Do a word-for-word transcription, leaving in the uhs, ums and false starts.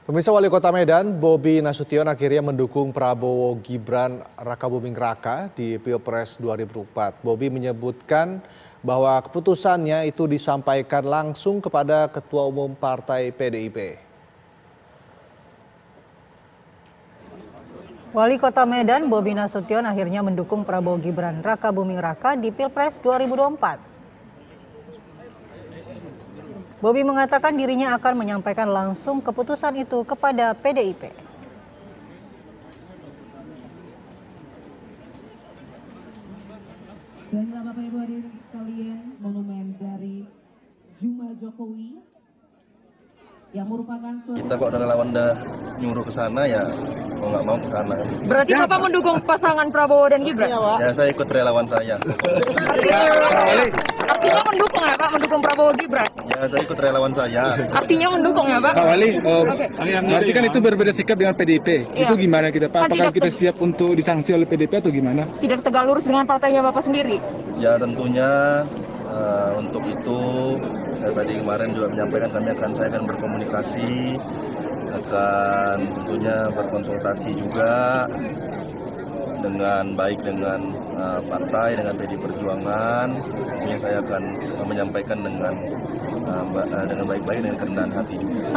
Pemirsa, Wali Kota Medan, Bobi Nasution akhirnya mendukung Prabowo Gibran Rakabuming Raka di Pilpres dua ribu dua puluh empat. Bobi menyebutkan bahwa keputusannya itu disampaikan langsung kepada Ketua Umum Partai P D I P. Wali Kota Medan, Bobi Nasution akhirnya mendukung Prabowo Gibran Rakabuming Raka di Pilpres dua ribu dua puluh empat. Bobi mengatakan dirinya akan menyampaikan langsung keputusan itu kepada P D I P. Baiklah Bapak Ibu hadirin sekalian, monumen dari Juma Jokowi yang merupakan kita kok dari lawan dah nyuruh ke sana ya mau nggak mau ke sana. Berarti Bapak mendukung pasangan Prabowo dan Gibran? Ya saya ikut relawan saya. Artinya mendukung ya Pak, mendukung Prabowo Gibran? Ya saya ikut relawan saya. Artinya mendukung ya Pak? Pak Wali, oh, okay. Berarti kan itu berbeda sikap dengan P D I P. Iya. Itu gimana kita Pak? Kan Apakah kita te- siap untuk disanksi oleh P D I P atau gimana? Tidak tegak lurus dengan partainya Bapak sendiri? Ya tentunya uh, untuk itu saya tadi kemarin juga menyampaikan kami akan saya akan berkomunikasi, akan tentunya berkonsultasi juga dengan baik dengan uh, partai, dengan P D I Perjuangan. Ini saya akan menyampaikan dengan uh, dengan baik-baik dengan kerendahan hati juga.